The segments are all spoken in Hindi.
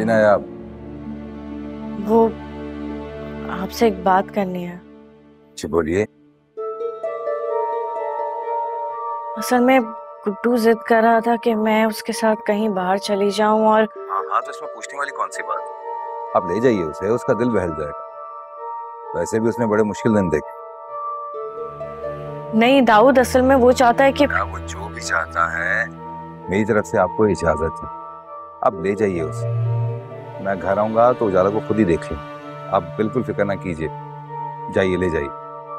आया आप? वो आपसे एक बात करनी है। जी बोलिए। असल में गुड्डू जिद कर रहा था कि मैं उसके साथ कहीं बाहर चली जाऊं और हाँ हाँ, तो इसमें पूछने वाली कौन सी बात है? आप ले जाइए उसे, उसका दिल बहल जाएगा। वैसे भी उसने बड़े मुश्किल दिन देखे। नहीं दाऊद, असल में वो चाहता है कि वो जो भी चाहता है, मेरी तरफ से आपको इजाजत है। आप ले जाइए उसे। मैं घर आऊंगा तो उजाला को खुद ही देख लूंगा। आप बिल्कुल फिक्र ना कीजिए। जाइए, ले जाइए।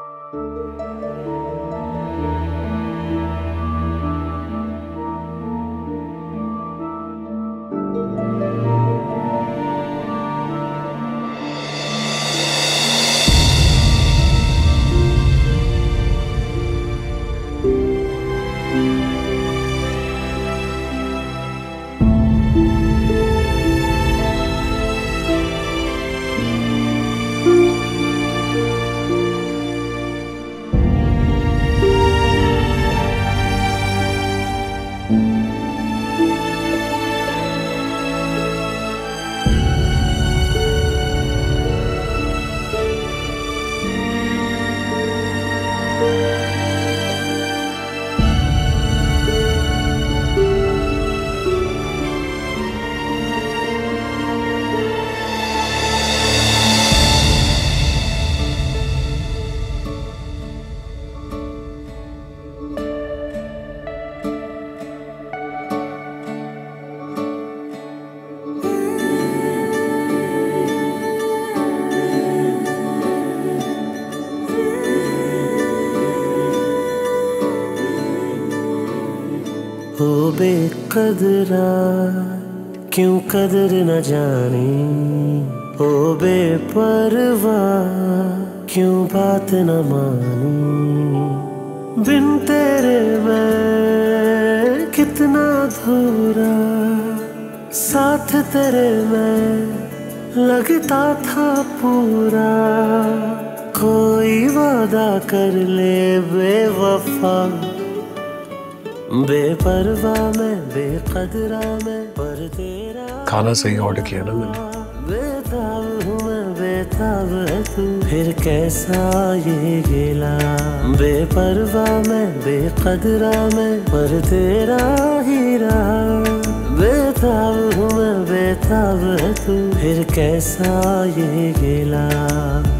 हो बेकदरा क्यों कदर न जानी, हो बेपरवाह क्यों बात न मानी। बिन तेरे मैं कितना अधूरा, साथ तेरे मैं लगता था पूरा। कोई वादा कर ले बेवफा, बेपरवाह में बेकदरा में पर तेरा। खाना सही ऑर्डर किया ना मैंने? बेताब हूँ मैं, बेताब है तू, फिर कैसा ये गिला। बेपरवाह में बेकदरा में पर तेरा हीरा। बेताब हूँ मैं, बेताब है तू, फिर कैसा ये गिला।